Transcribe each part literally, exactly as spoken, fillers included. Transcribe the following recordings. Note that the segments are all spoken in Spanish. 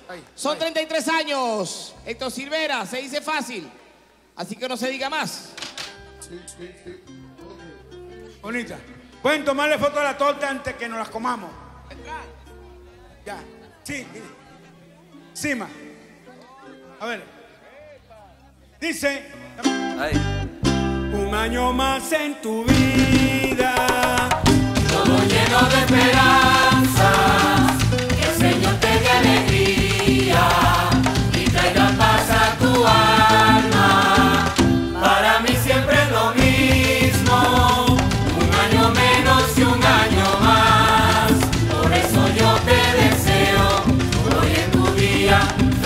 Ahí, Son ahí. treinta y tres años. Héctor Silvera, se dice fácil. Así que no se diga más. Sí, sí, sí. Bonita. Pueden tomarle foto a la torta antes que nos las comamos. Ya. Sí. Cima. A ver. Dice. Ahí. Un año más en tu vida. Todo lleno de esperanzas, que el Señor te dé alegría y traiga paz a tu alma. Para mí siempre es lo mismo, un año menos y un año más. Por eso yo te deseo hoy en tu día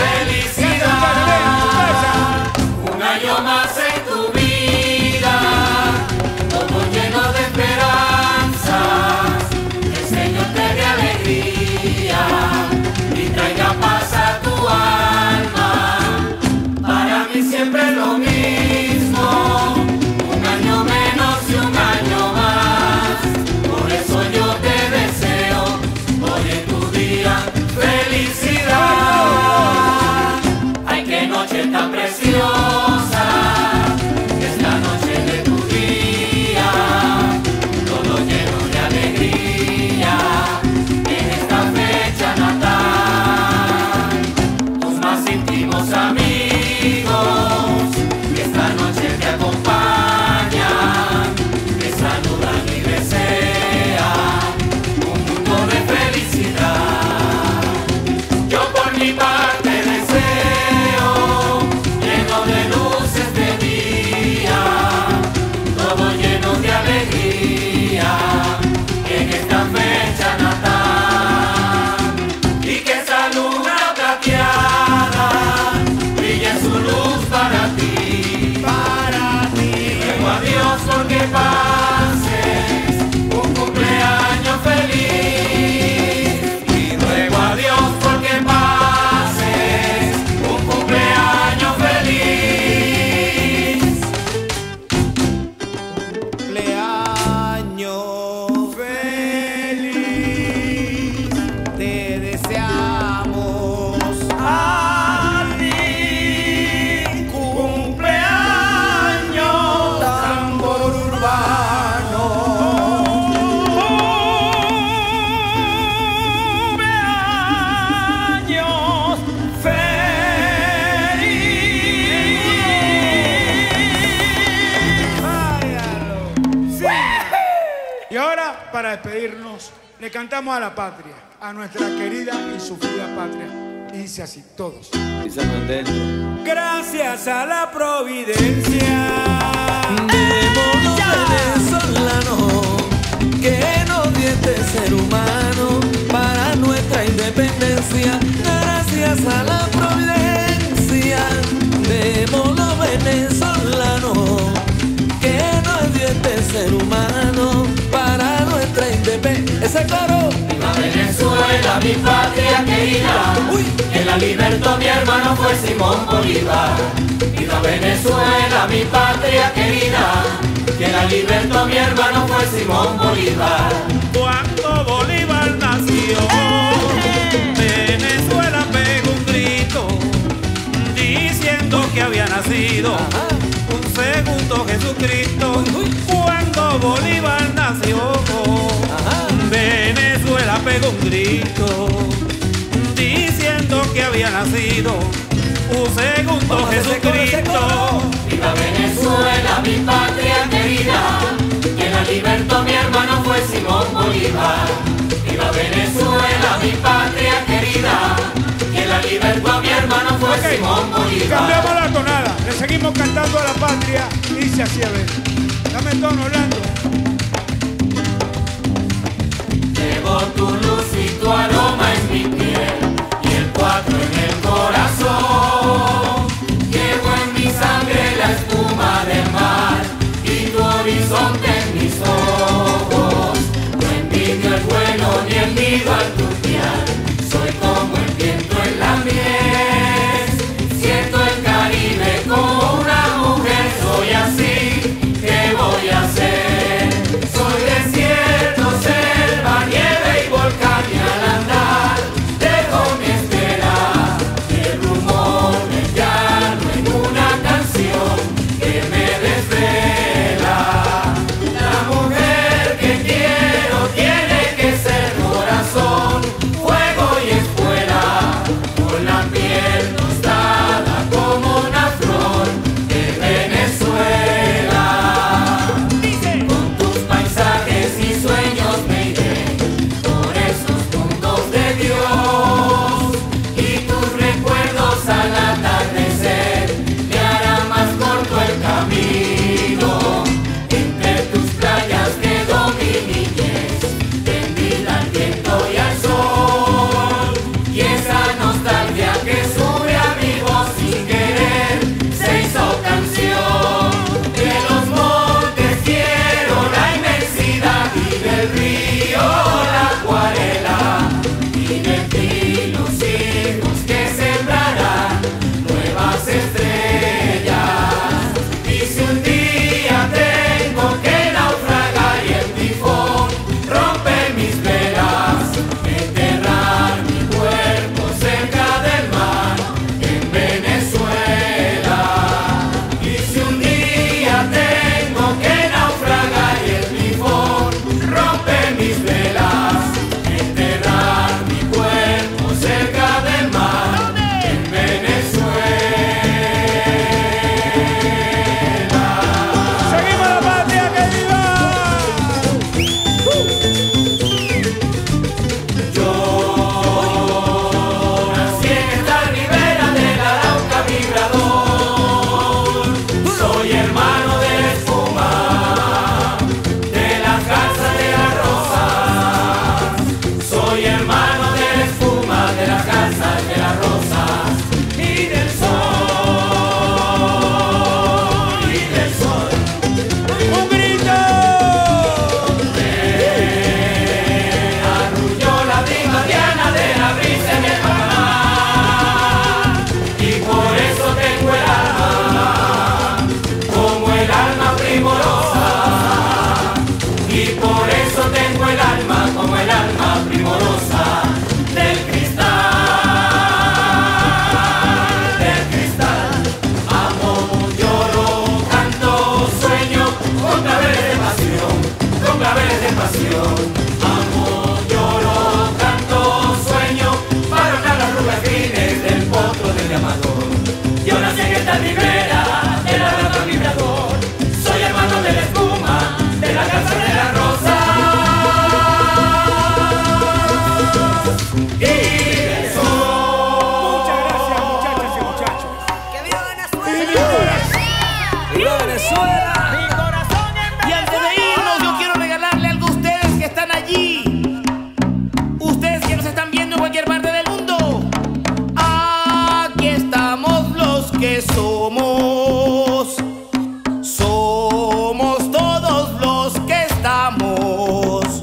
felicidad. Un año más en tu vida, todo lleno de esperanzas, que el Señor te dé alegría y traiga paz a tu alma. Para mí siempre es lo mismo, un año menos y un año más. Por eso yo te deseo hoy en tu día felicidad. Ay, qué noche tan preciosa, esta noche de tu día, todo lleno de alegría, en esta fecha natal. Tus más íntimos amigos, que esta noche te acompañan, te saludan y desean un mundo de felicidad. Yo por mi parte deseo, lleno de luces de día, todo lleno de alegría, en esta fecha natal. Y que esa luna plateada brille su luz para ti, para ti. Y ruego a Dios porque pases un cumpleaños feliz. Y ruego a Dios porque pases un cumpleaños feliz. Cumpleaños Feliz. te deseamos A ti. Cumpleaños. Tambor urbano. Cumpleaños feliz. Váyalo. Sí. Y ahora, para despedirnos, le cantamos a la patria, a nuestra querida y sufrida patria. Y dice así, todos. Y San Andrés. Gracias a la providencia de modo venezolano que nos dio este ser humano para nuestra independencia. Gracias a la providencia de modo venezolano que nos dio este ser humano para nuestra independencia. Ese coro. Viva Venezuela, mi patria querida, que la libertó mi hermano fue Simón Bolívar. Viva Venezuela, mi patria querida, que la libertó mi hermano fue Simón Bolívar. Cuando Bolívar nació, Venezuela pegó un grito diciendo que había nacido un segundo Jesucristo. Cuando Bolívar nació, Venezuela pegó un grito diciendo que había nacido un segundo Jesucristo. Viva Venezuela, mi patria querida, que la libertó mi hermano fue Simón Bolívar. Viva Venezuela, mi patria querida, que la libertó mi hermano fue Ok, Simón Bolívar. cambiamos la tonada, le seguimos cantando a la patria y dice así, a ver. Dame el tono, Orlando. Llevo tu luz y tu aroma en mi piel y el cuatro en el corazón. Llevo en mi sangre la espuma del mar y tu horizonte en mis ojos. No envidio el vuelo ni el nido al turpial, soy como el viento en la miel. Siento el Caribe como una mujer, soy así, ¿qué voy a hacer? Soy desierto, selva, nieve y volcán y al andar dejo Venezuela. Mi corazón en Y antes de irnos, yo quiero regalarle algo a ustedes que están allí. Ustedes que nos están viendo en cualquier parte del mundo. Aquí estamos los que somos. Somos todos los que estamos.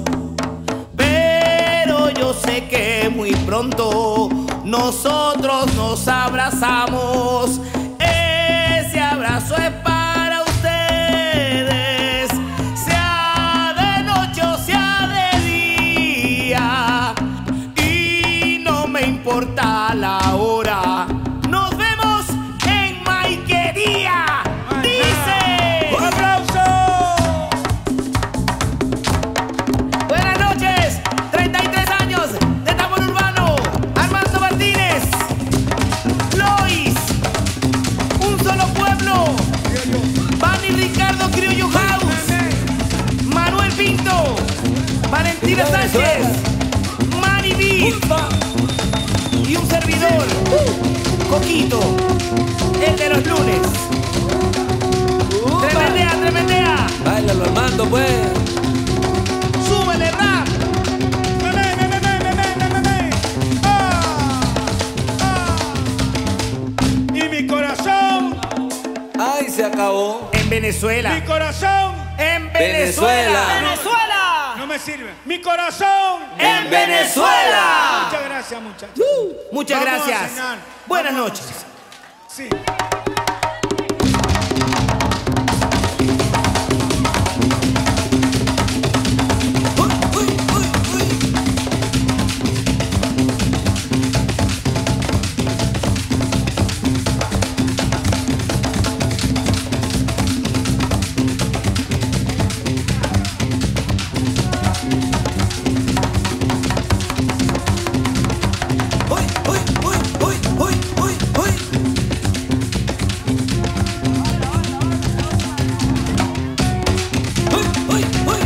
Pero yo sé que muy pronto nosotros nos abrazamos. Ese abrazo es para ustedes, sea de noche o sea de día, y no me importa la hora. Nos vemos en Maiquería. Dice. ¡Un aplauso! Buenas noches, treinta y tres años de tambor urbano. Armando Martínez, Lois, Un Solo Pueblo, Bani Ricardo Criollo House, Manuel Pinto, Valentina Sánchez, Manny B y un servidor, Coquito, el de los lunes. Tremendea, tremendea. Báilalo, Armando, pues. Súbele, rap. ¡Meme, meme, meme, meme, meme! ¡Ah! ¡Ah! Y mi corazón, Ay, se acabó. En mi Venezuela. corazón, En Venezuela. Venezuela. Venezuela. no me sirve. Mi corazón. En Venezuela. Muchas gracias, muchachos. Muchas Vamos a gracias. cenar. Buenas Vamos a noches. cenar. Sí. Uy, uy, uy, uy, uy, uy, uy. Uy, uy, uy.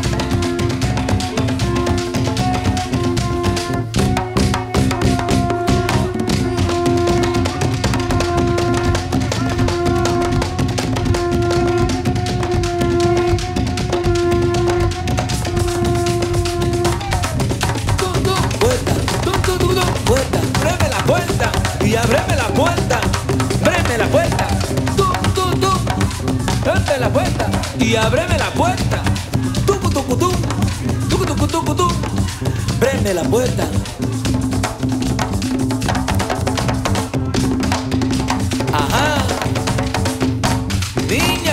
Tum, tum, puerta, tum, tum, tum, tum, puerta, ábreme la puerta y ábreme la puerta, ábreme la puerta, tum, tum, tum, ábreme la puerta y ábreme la puerta, tucu, tucu, tum, tucu, tucu, tucu, tum, ábreme la puerta. Ajá, niña.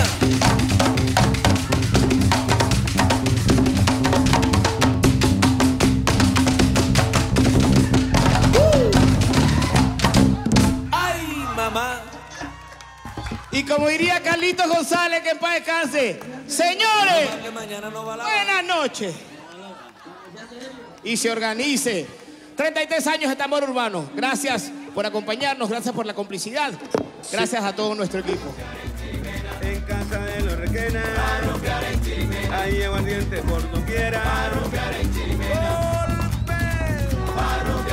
Ay, mamá. Y como diría Carlitos González, que en paz descanse. Señores, Que mañana no va la buenas noches. Y se organice. treinta y tres años de tambor urbano. Gracias por acompañarnos, gracias por la complicidad. Gracias a todo nuestro equipo. En casa de los Requena, hay aguardiente por doquiera. Golpe.